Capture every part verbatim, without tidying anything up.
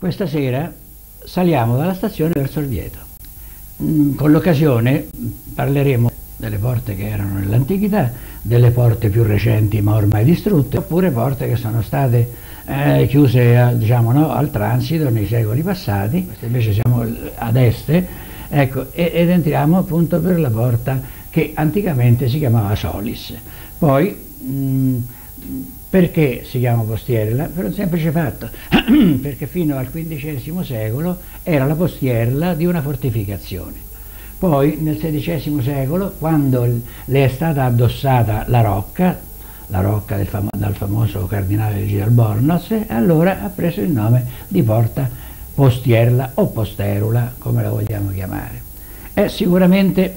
Questa sera saliamo dalla stazione verso il Vieto. Con l'occasione parleremo delle porte che erano nell'antichità, delle porte più recenti ma ormai distrutte, oppure porte che sono state eh, chiuse a, diciamo, no, al transito nei secoli passati. Invece siamo ad est, ecco, ed entriamo appunto per la porta che anticamente si chiamava Solis. Poi mh, perché si chiama postierla? Per un semplice fatto, perché fino al quindicesimo secolo era la postierla di una fortificazione. Poi nel sedicesimo secolo, quando le è stata addossata la rocca, la rocca del famo dal famoso cardinale Luigi Albornoz, allora ha preso il nome di porta postierla o posterula, come la vogliamo chiamare. È sicuramente,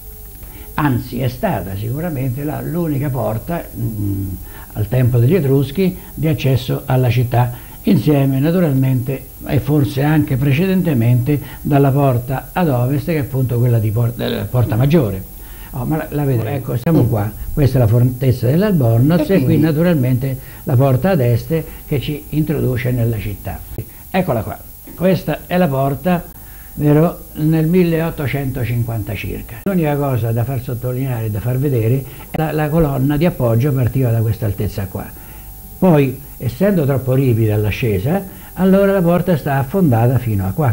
anzi è stata sicuramente l'unica porta mh, al tempo degli Etruschi di accesso alla città, insieme naturalmente e forse anche precedentemente dalla porta ad ovest, che è appunto quella di Porta, Porta Maggiore. Oh, ma la, la vedete, ecco, siamo qua, questa è la fortezza dell'Albornoz e, e qui naturalmente la porta ad est che ci introduce nella città. Eccola qua, questa è la porta, vero, nel milleottocentocinquanta circa. L'unica cosa da far sottolineare, da far vedere, è la, la colonna di appoggio partiva da questa altezza qua. Poi, essendo troppo ripida l'ascesa, allora la porta sta affondata fino a qua.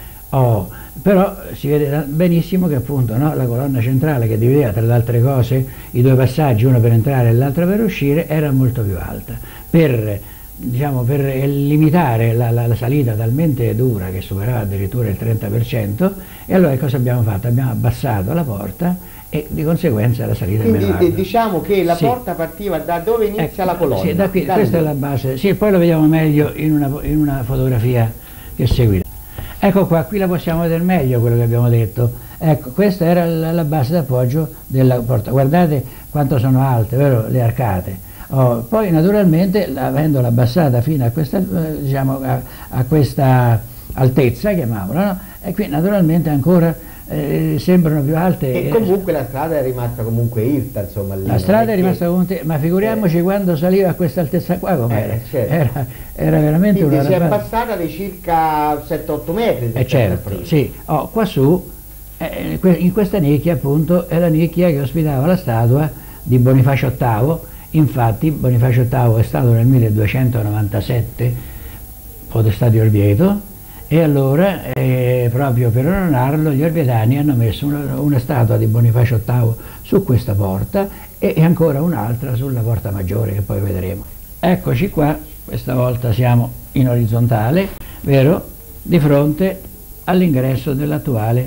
Oh, però si vede benissimo che appunto, no, la colonna centrale che divideva tra le altre cose i due passaggi, uno per entrare e l'altro per uscire, era molto più alta. Per, diciamo, per limitare la, la, la salita talmente dura che superava addirittura il trenta per cento, e allora cosa abbiamo fatto? Abbiamo abbassato la porta e di conseguenza la salita è meno alta. Quindi diciamo che la sì. porta partiva da dove inizia ecco, la colonna? Sì, da qui, da questa lì. è la base, sì, poi lo vediamo meglio in una, in una fotografia che seguirà. Ecco qua, qui la possiamo vedere meglio quello che abbiamo detto. Ecco, questa era la, la base d'appoggio della porta. Guardate quanto sono alte, vero? Le arcate. Oh, poi naturalmente, avendola abbassata fino a questa, eh, diciamo, a, a questa altezza, chiamiamola, no? E qui naturalmente ancora Eh, sembrano più alte. E comunque la strada è rimasta comunque irta, insomma. La strada è rimasta comunque, ma figuriamoci eh. quando saliva a questa altezza qua com'era. Eh, certo. era, era veramente quindi una si è rabbata. passata di circa sette otto metri. Eh certo, sì. Oh, qua su, eh, in questa nicchia appunto, è la nicchia che ospitava la statua di Bonifacio ottavo. Infatti Bonifacio ottavo è stato nel milleduecentonovantasette podestà di Orvieto, e allora, eh, proprio per onorarlo, gli orvietani hanno messo una, una statua di Bonifacio ottavo su questa porta e, e ancora un'altra sulla Porta Maggiore, che poi vedremo. Eccoci qua, questa volta siamo in orizzontale, vero? Di fronte all'ingresso dell'attuale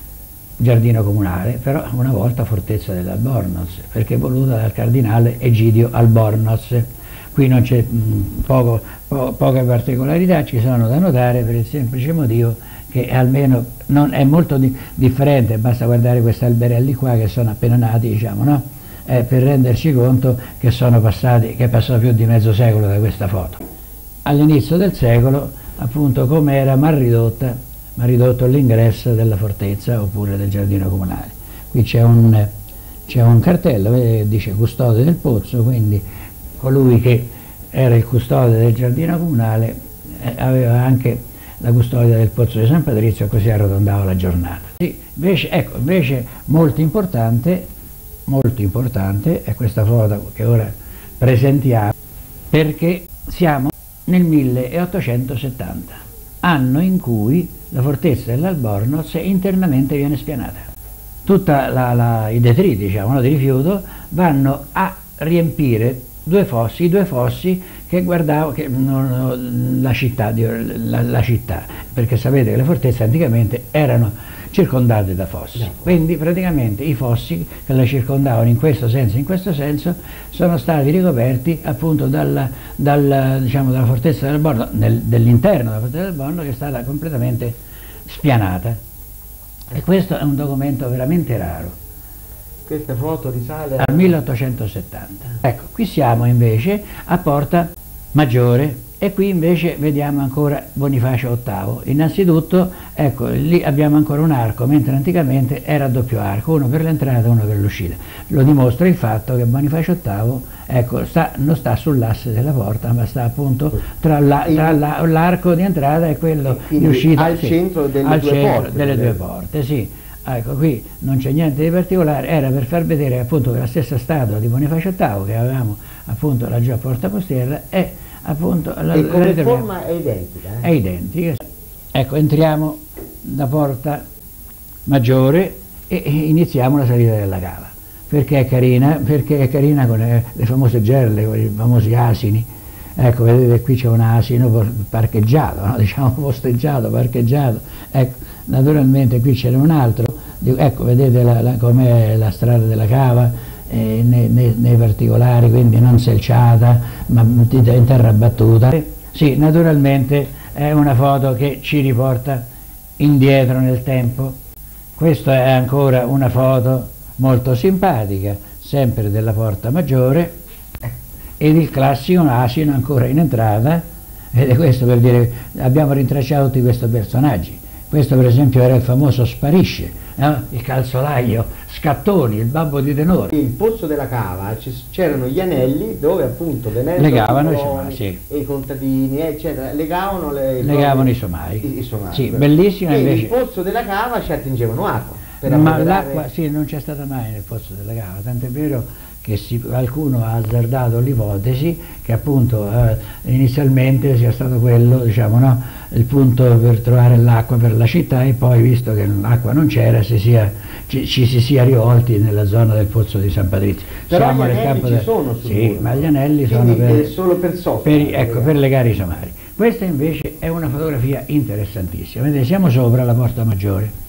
giardino comunale, però una volta fortezza dell'Albornoz, perché voluta dal cardinale Egidio Albornoz. Qui non c'è poco, po poche particolarità, ci sono da notare per il semplice motivo che almeno non è molto di differente, basta guardare questi alberelli qua che sono appena nati, diciamo, no? Eh, per renderci conto che sono passati, che è passato più di mezzo secolo da questa foto. All'inizio del secolo, appunto, come era mal ridotta, mal ridotto l'ingresso della fortezza oppure del giardino comunale. Qui c'è un, c'è un cartello che dice custode del pozzo, quindi colui che era il custode del giardino comunale eh, aveva anche la custodia del pozzo di San Patrizio, così arrotondava la giornata. Sì, invece, ecco, invece molto importante, molto importante è questa foto che ora presentiamo, perché siamo nel milleottocentosettanta, anno in cui la fortezza dell'Albornoz internamente viene spianata. Tutti i detriti, diciamo, no, di rifiuto vanno a riempire due fossi, i due fossi che guardavo che, non, la, città, la, la città, perché sapete che le fortezze anticamente erano circondate da fossi, quindi praticamente i fossi che la circondavano in questo senso e in questo senso sono stati ricoperti appunto dalla, dal, diciamo, dalla fortezza del Borno, dell'interno della fortezza del Borno, che è stata completamente spianata, e questo è un documento veramente raro. Questa foto risale al milleottocentosettanta. Ecco, qui siamo invece a Porta Maggiore e qui invece vediamo ancora Bonifacio ottavo. Innanzitutto, ecco, lì abbiamo ancora un arco, mentre anticamente era a doppio arco, uno per l'entrata e uno per l'uscita. Lo dimostra il fatto che Bonifacio ottavo ecco, sta, non sta sull'asse della porta, ma sta appunto tra la- tra la- l'arco di entrata e quello di uscita, al sì, centro delle al due centro porte. delle due porte, sì. Ecco, qui non c'è niente di particolare, era per far vedere appunto che la stessa statua di Bonifacio ottavo che avevamo appunto laggiù a Porta Postiera è appunto la, E la come ritroviamo. forma è identica. eh? È identica. Ecco, entriamo da Porta Maggiore e e iniziamo la salita della cava. Perché è carina? Perché è carina con le, le famose gerle, con i famosi asini. Ecco, vedete qui c'è un asino parcheggiato, no? Diciamo posteggiato, parcheggiato. Ecco, naturalmente qui c'era un altro. Ecco, vedete la, la, com'è la strada della cava, eh, nei, nei, nei particolari, quindi non selciata, ma in terra battuta. Sì, naturalmente è una foto che ci riporta indietro nel tempo. Questa è ancora una foto molto simpatica, sempre della Porta Maggiore, ed il classico asino ancora in entrata, ed è questo per dire, abbiamo rintracciato tutti questi personaggi. Questo per esempio era il famoso Sparisce, no? Il calzolaio, Scattoni, il babbo di tenore. Il pozzo della cava c'erano gli anelli dove appunto venendo Legavano i i coloni somai, sì. e i contadini eccetera, legavano, le, Legavano i, i somai. i, i somai. Sì, bellissimo E invece. il pozzo della cava ci attingevano acqua. Per Ma appropriare- l'acqua sì, non c'è stata mai nel pozzo della cava, tant'è vero che si, qualcuno ha azzardato l'ipotesi che appunto eh, inizialmente sia stato quello, diciamo, no, il punto per trovare l'acqua per la città, e poi visto che l'acqua non c'era si sia, ci, ci si sia rivolti nella zona del pozzo di San Patrizio. Però Siamo gli nel anelli campo ci del- sono sul sì, muro, ma no? gli anelli sono Quindi per, è solo per soffrire, per, ecco, per legare i somari. Questa invece è una fotografia interessantissima. Vedete, siamo sopra la Porta Maggiore.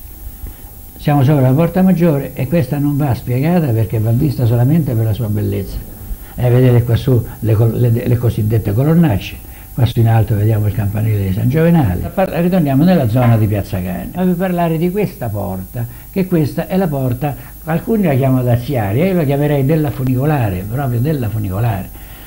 Siamo sopra la Porta Maggiore e questa non va spiegata perché va vista solamente per la sua bellezza. Eh, vedete qua su le, le, le cosiddette colonnacce, qua su in alto vediamo il campanile di San Giovenale. Ritorniamo nella zona di Piazza Cani. Voglio parlare di questa porta, che questa è la porta, alcuni la chiamano daziaria, io la chiamerei della funicolare, proprio della funicolare.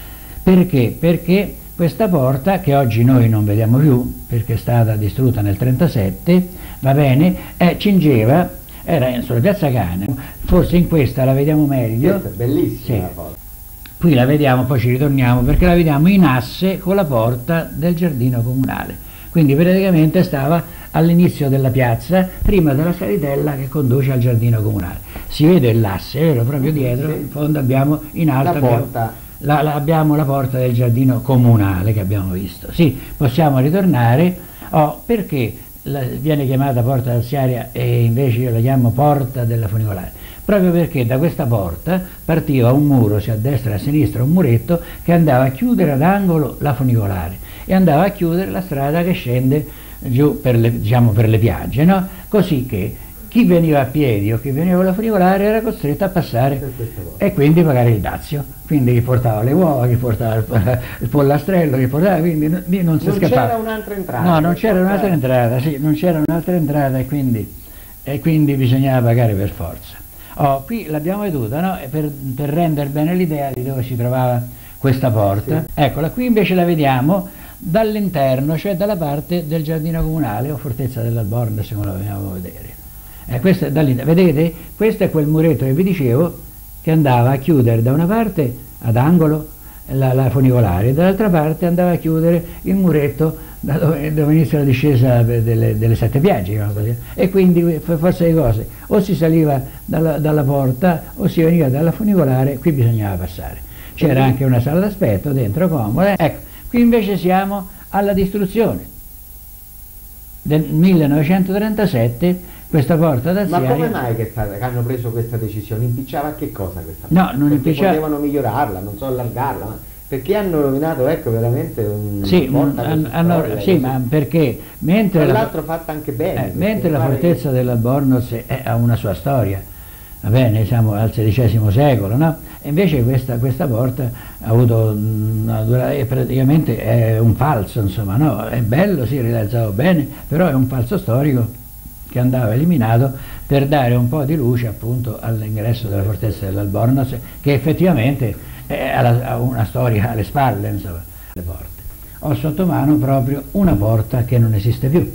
Perché? Perché questa porta, che oggi noi non vediamo più, perché è stata distrutta nel trentasette, va bene, eh, cingeva, era sulla Piazza Cani, forse in questa la vediamo meglio. Questa è bellissima Sì. la foto. Qui la vediamo, poi ci ritorniamo, perché la vediamo in asse con la porta del giardino comunale. Quindi praticamente stava all'inizio della piazza, prima della salitella che conduce al giardino comunale. Si vede l'asse, vero? Proprio dietro, Sì. in fondo abbiamo, in alto La abbiamo porta. la, la- abbiamo la porta del giardino comunale che abbiamo visto. Sì, possiamo ritornare. Oh, perché la- viene chiamata porta daziaria e invece io la chiamo porta della funicolare? Proprio perché da questa porta partiva un muro, sia a destra e a sinistra un muretto che andava a chiudere ad angolo la funicolare e andava a chiudere la strada che scende giù per le, diciamo, per le piagge, no? Così che chi veniva a piedi o chi veniva con la funicolare era costretto a passare Per questa porta. e quindi pagare il dazio. Quindi chi portava le uova, chi portava il, il pollastrello, chi portava, quindi n- lì non si Non scappava. c'era un'altra entrata. No, non c'era un'altra Eh. entrata, sì, non c'era un'altra entrata e quindi, e quindi bisognava pagare per forza. Oh, qui l'abbiamo veduta, no? E per, per rendere bene l'idea di dove si trovava questa porta. Sì. Eccola, qui invece la vediamo dall'interno, cioè dalla parte del giardino comunale o fortezza dell'Alborno, se come la vogliamo vedere. Eh, questa è dall'interno. Vedete? Questo è quel muretto che vi dicevo che andava a chiudere da una parte ad angolo la, la funicolare e dall'altra parte andava a chiudere il muretto da dove, dove inizia la discesa delle, delle sette piagge, diciamo così. E quindi per forza di cose o si saliva dalla, dalla porta o si veniva dalla funicolare, qui bisognava passare. C'era anche una sala d'aspetto dentro comoda. Ecco, qui invece siamo alla distruzione del millenovecentotrentasette. Questa porta Ma daziaria. come mai che, sta- che hanno preso questa decisione? Impicciava a che cosa questa No, porta? non Perché impicciava- potevano migliorarla, non so, allargarla, ma perché hanno rovinato, ecco, veramente un Sì, porta han- così hanno- storica, sì, così. ma perché mentre Tra la, l'altro fatta anche bene. eh, perché mentre la pare- fortezza dell'Albornoz è- ha una sua storia, va bene, siamo al sedicesimo secolo, no? E invece questa, questa porta ha avuto una dura- è praticamente è un falso, insomma, no? È bello, sì, realizzato bene, però è un falso storico che andava eliminato per dare un po' di luce appunto all'ingresso della fortezza dell'Albornoz, che effettivamente è- ha, la- ha una storia alle spalle, insomma, le porte. Ho sotto mano proprio una porta che non esiste più.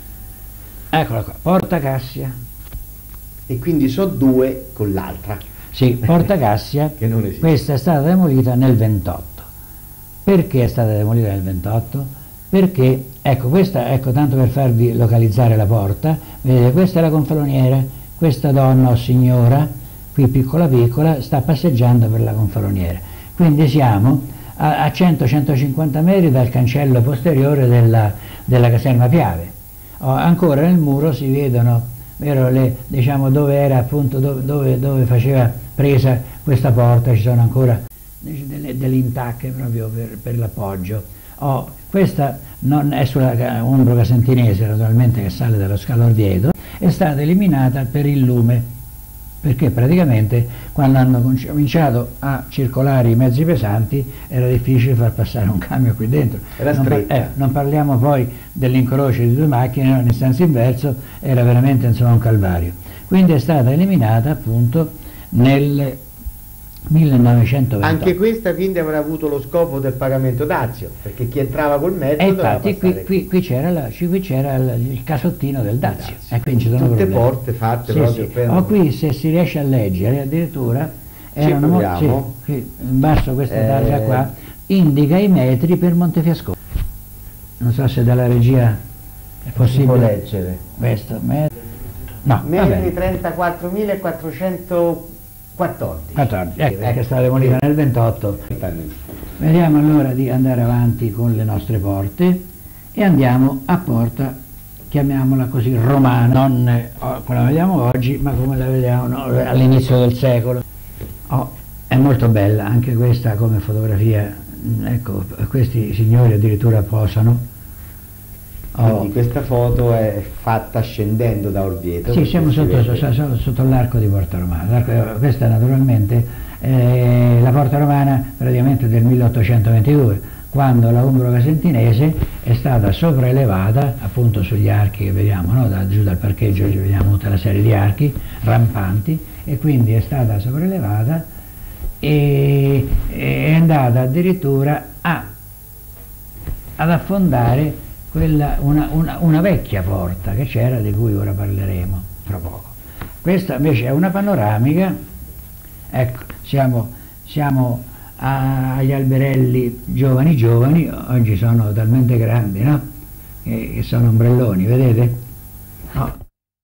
Eccola qua, Porta Cassia. E quindi so due con l'altra. Sì, Porta Cassia, che non esiste. Questa è stata demolita nel ventotto. Perché è stata demolita nel ventotto? Perché, ecco, questa, ecco, tanto per farvi localizzare la porta, vedete, questa è la gonfaloniera, questa donna o signora, qui piccola piccola, sta passeggiando per la gonfaloniera. Quindi siamo a, a cento centocinquanta metri dal cancello posteriore della, della caserma Piave. Oh, ancora nel muro si vedono, vero, le, diciamo, dove era appunto, dove, dove, dove faceva presa questa porta, ci sono ancora delle, delle intacche proprio per, per l'appoggio. Oh, questa non è sulla Umbro Casentinese, naturalmente, che sale dallo scalo Orvieto, è stata eliminata per il lume, perché praticamente quando hanno cominciato a circolare i mezzi pesanti era difficile far passare un camion qui dentro. Era non, par eh, non parliamo poi dell'incrocio di due macchine in senso inverso, era veramente, insomma, un calvario. Quindi è stata eliminata appunto nel millenovecentoventotto. Anche questa quindi avrà avuto lo scopo del pagamento dazio, perché chi entrava col mezzo e doveva infatti qui, qui, qui c'era il, il casottino del dazio, e quindi ci sono tutte problemi. porte fatte Sì, proprio sì. per... Oh, qui, se si riesce a leggere, addirittura erano, sì, qui, in basso questa eh... targa qua indica i metri per Montefiascone. Non so se dalla regia è possibile si può leggere questo metri, no, metri trentaquattromilaquattrocentoquattordici. quattordici, ecco, perché è stata demolita nel ventotto. Vediamo allora di andare avanti con le nostre porte e andiamo a porta, chiamiamola così, romana, non eh, come la vediamo oggi, ma come la vediamo, no, all'inizio del secolo. Oh, è molto bella anche questa come fotografia, ecco, questi signori addirittura posano. Oh. Quindi questa foto è fatta scendendo da Orvieto. Sì, siamo sotto, sotto, sotto l'arco di Porta Romana. Questa naturalmente è la Porta Romana praticamente del milleottocentoventidue, quando la Umbro Casentinese è stata sopraelevata appunto sugli archi che vediamo, no? Da, giù dal parcheggio vediamo tutta la serie di archi rampanti, e quindi è stata sopraelevata e è andata addirittura a, ad affondare quella, una, una, una vecchia porta che c'era, di cui ora parleremo tra poco. Questa invece è una panoramica, ecco, siamo, siamo a, agli alberelli giovani giovani, oggi sono talmente grandi, no? Che, che sono ombrelloni, vedete? No.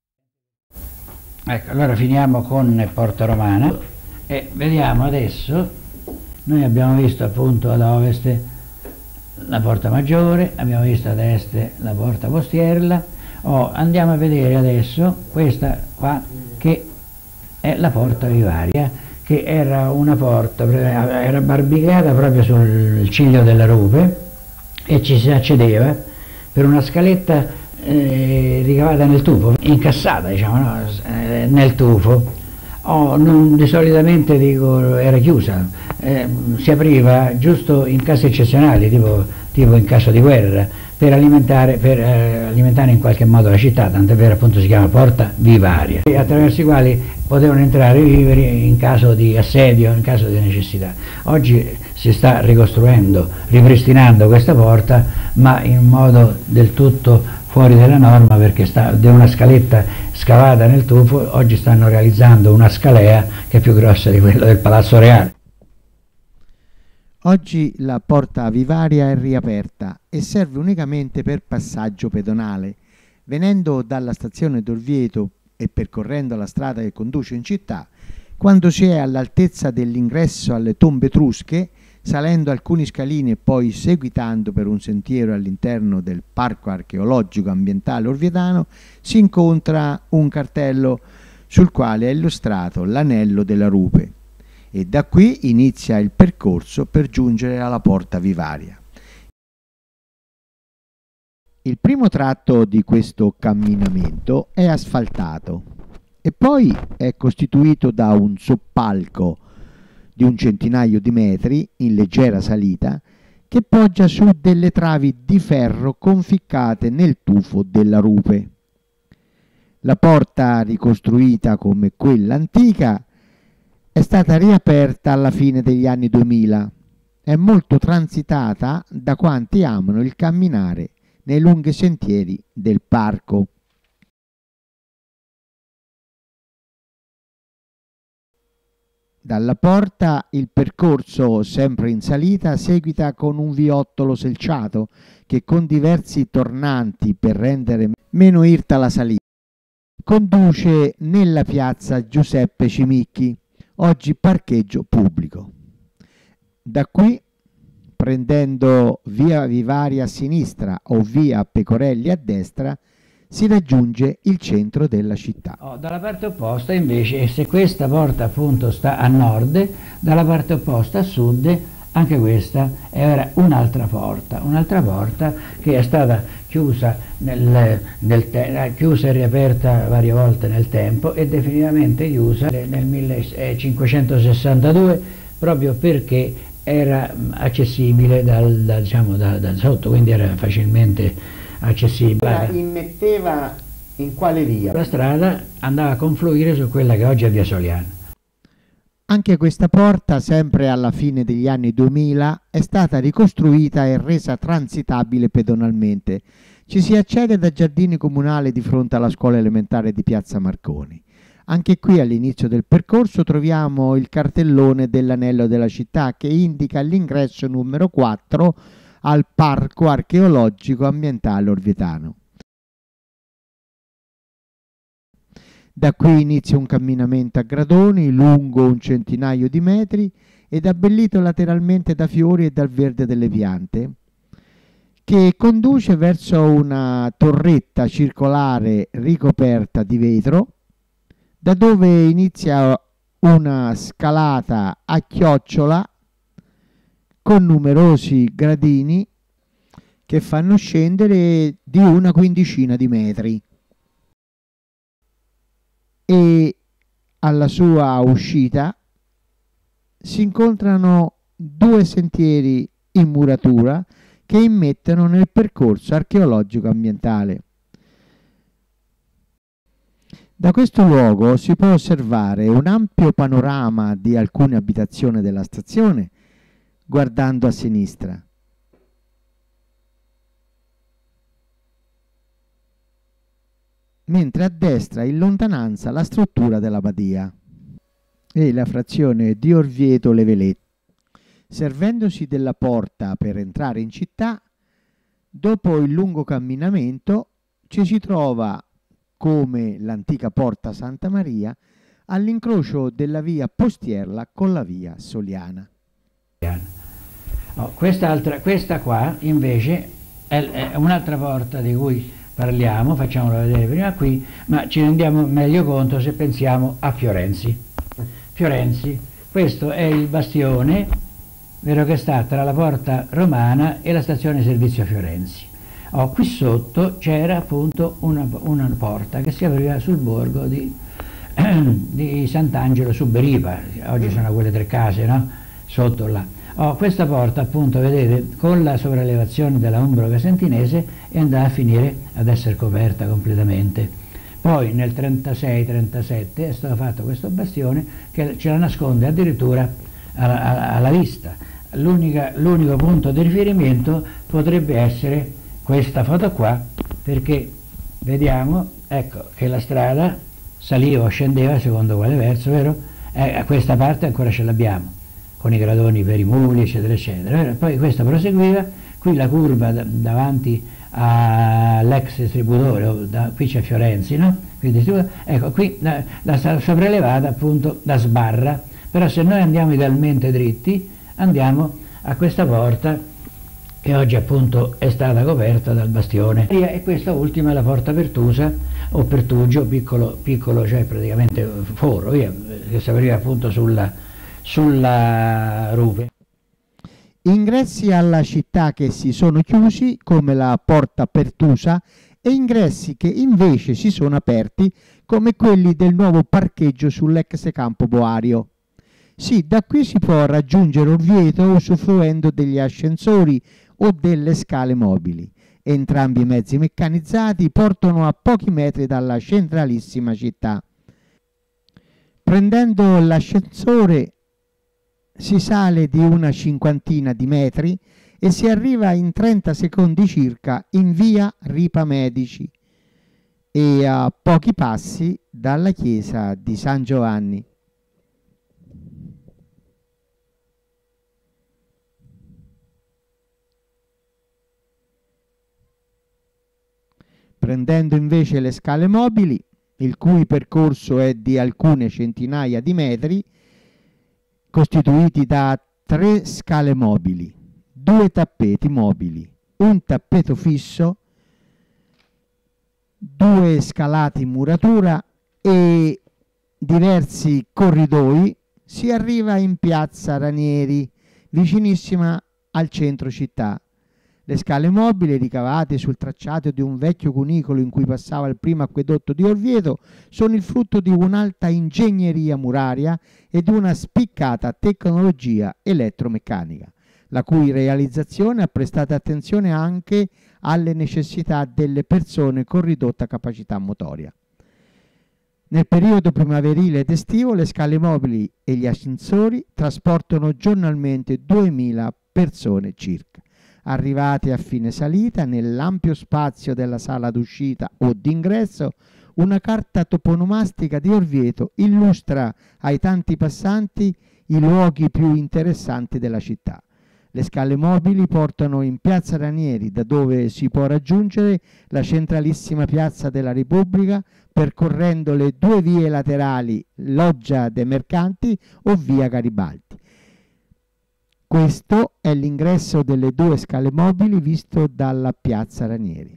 Ecco, allora finiamo con Porta Romana e vediamo adesso, noi abbiamo visto appunto ad ovest la Porta Maggiore, abbiamo visto ad est la Porta Postierla. Oh, andiamo a vedere adesso questa qua che è la Porta Vivaria, che era una porta, era barbicata proprio sul ciglio della rupe e ci si accedeva per una scaletta eh, ricavata nel tufo, incassata, diciamo, no? eh, nel tufo. Oh, non, di solitamente dico era chiusa, eh, si apriva giusto in casi eccezionali, tipo, tipo in caso di guerra, per alimentare, per, eh, alimentare in qualche modo la città, tant'è vero appunto si chiama Porta Vivaria, attraverso i quali potevano entrare i viveri in caso di assedio, in caso di necessità. Oggi si sta ricostruendo, ripristinando questa porta, ma in modo del tutto fuori dalla norma, perché sta di una scaletta scavata nel tufo, oggi stanno realizzando una scalea che è più grossa di quella del Palazzo Reale. Oggi la Porta Vivaria è riaperta e serve unicamente per passaggio pedonale. Venendo dalla stazione d'Orvieto e percorrendo la strada che conduce in città, quando si è all'altezza dell'ingresso alle tombe etrusche, salendo alcuni scalini e poi seguitando per un sentiero all'interno del Parco Archeologico Ambientale Orvietano, si incontra un cartello sul quale è illustrato l'anello della rupe, e da qui inizia il percorso per giungere alla Porta Vivaria. Il primo tratto di questo camminamento è asfaltato e poi è costituito da un soppalco di un centinaio di metri in leggera salita che poggia su delle travi di ferro conficcate nel tufo della rupe. La porta, ricostruita come quella antica, è stata riaperta alla fine degli anni duemila. È molto transitata da quanti amano il camminare nei lunghi sentieri del parco. Dalla porta il percorso, sempre in salita, seguita con un viottolo selciato che, con diversi tornanti per rendere meno irta la salita, conduce nella piazza Giuseppe Cimicchi, oggi parcheggio pubblico. Da qui, prendendo via Vivaria a sinistra o via Pecorelli a destra, si raggiunge il centro della città. Oh, dalla parte opposta invece, se questa porta appunto sta a nord, dalla parte opposta a sud, anche questa era un'altra porta, un'altra porta che è stata chiusa, nel, nel te- chiusa e riaperta varie volte nel tempo e definitivamente chiusa nel millecinquecentosessantadue, proprio perché era accessibile dal, da, diciamo, da, da sotto, quindi era facilmente accessibile. La immetteva in quale via? La strada andava a confluire su quella che oggi è via Soliana. Anche questa porta, sempre alla fine degli anni duemila, è stata ricostruita e resa transitabile pedonalmente. Ci si accede da giardini comunali di fronte alla scuola elementare di Piazza Marconi. Anche qui, all'inizio del percorso, troviamo il cartellone dell'anello della città che indica l'ingresso numero quattro al Parco Archeologico Ambientale Orvietano. Da qui inizia un camminamento a gradoni lungo un centinaio di metri ed abbellito lateralmente da fiori e dal verde delle piante, che conduce verso una torretta circolare ricoperta di vetro, da dove inizia una scalata a chiocciola con numerosi gradini che fanno scendere di una quindicina di metri. E alla sua uscita si incontrano due sentieri in muratura che immettono nel percorso archeologico ambientale. Da questo luogo si può osservare un ampio panorama di alcune abitazioni della stazione guardando a sinistra. Mentre a destra, in lontananza, la struttura della badia e la frazione di Orvieto Leveletto. Servendosi della porta per entrare in città, dopo il lungo camminamento ci si trova, come l'antica porta Santa Maria, all'incrocio della via Postierla con la via Soliana. Oh, quest'altra, questa qua invece è, è un'altra porta di cui parliamo, facciamola vedere prima qui, ma ci rendiamo meglio conto se pensiamo a Fiorenzi. Fiorenzi, questo è il bastione, vero, che sta tra la porta romana e la stazione servizio Fiorenzi. Oh, qui sotto c'era appunto una, una porta che si apriva sul borgo di, di Sant'Angelo su Beripa, oggi sono quelle tre case, no? Sotto là. Oh, questa porta appunto, vedete, con la sopraelevazione della Umbro Casentinese è andata a finire ad essere coperta completamente. Poi nel trentasei trentasette è stato fatto questo bastione che ce la nasconde addirittura alla, alla, alla vista. L'unico punto di riferimento potrebbe essere questa foto qua, perché vediamo, ecco, che la strada saliva o scendeva secondo quale verso, vero? Eh, a questa parte ancora ce l'abbiamo, con i gradoni per i muli, eccetera, eccetera. Poi questa proseguiva, qui la curva da, davanti all'ex distributore, da, qui c'è Fiorenzi, no? Qui ecco, qui la, la sopraelevata appunto da sbarra, però se noi andiamo idealmente dritti, andiamo a questa porta che oggi appunto è stata coperta dal bastione. E questa ultima è la porta Pertusa, o Pertugio, piccolo, piccolo, cioè praticamente foro, via, che si apriva appunto sulla, sulla rupe. Ingressi alla città che si sono chiusi, come la porta Pertusa, e ingressi che invece si sono aperti, come quelli del nuovo parcheggio sull'ex campo Boario. Sì, da qui si può raggiungere Orvieto usufruendo degli ascensori o delle scale mobili. Entrambi i mezzi meccanizzati portano a pochi metri dalla centralissima città. Prendendo l'ascensore si sale di una cinquantina di metri e si arriva in trenta secondi circa in via Ripa Medici e a pochi passi dalla chiesa di San Giovanni. prendendo invece le scale mobili, il cui percorso è di alcune centinaia di metri, costituiti da tre scale mobili, due tappeti mobili, un tappeto fisso, due scalate in muratura e diversi corridoi, si arriva in piazza Ranieri, vicinissima al centro città. Le scale mobili, ricavate sul tracciato di un vecchio cunicolo in cui passava il primo acquedotto di Orvieto, sono il frutto di un'alta ingegneria muraria e di una spiccata tecnologia elettromeccanica, la cui realizzazione ha prestato attenzione anche alle necessità delle persone con ridotta capacità motoria. Nel periodo primaverile ed estivo le scale mobili e gli ascensori trasportano giornalmente duemila persone circa. Arrivati a fine salita, nell'ampio spazio della sala d'uscita o d'ingresso, una carta toponomastica di Orvieto illustra ai tanti passanti i luoghi più interessanti della città. Le scale mobili portano in piazza Ranieri, da dove si può raggiungere la centralissima piazza della Repubblica percorrendo le due vie laterali Loggia dei Mercanti o via Garibaldi. Questo è l'ingresso delle due scale mobili visto dalla piazza Ranieri.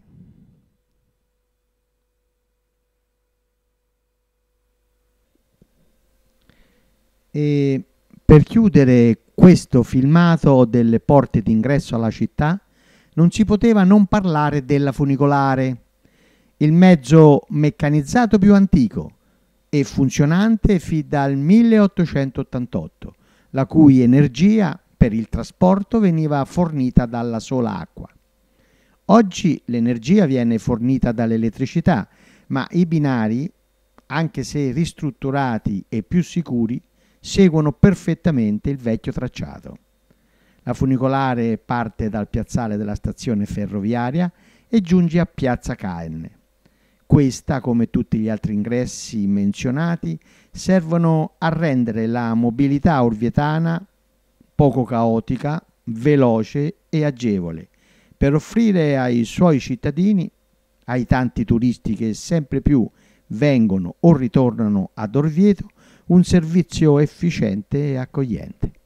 E per chiudere questo filmato delle porte d'ingresso alla città, non si poteva non parlare della funicolare, il mezzo meccanizzato più antico e funzionante fin dal milleottocentottantotto, la cui energia per il trasporto veniva fornita dalla sola acqua. Oggi l'energia viene fornita dall'elettricità, ma i binari, anche se ristrutturati e più sicuri, seguono perfettamente il vecchio tracciato. La funicolare parte dal piazzale della stazione ferroviaria e giunge a Piazza Caen. Questa, come tutti gli altri ingressi menzionati, servono a rendere la mobilità orvietana poco caotica, veloce e agevole, per offrire ai suoi cittadini, ai tanti turisti che sempre più vengono o ritornano ad Orvieto, un servizio efficiente e accogliente.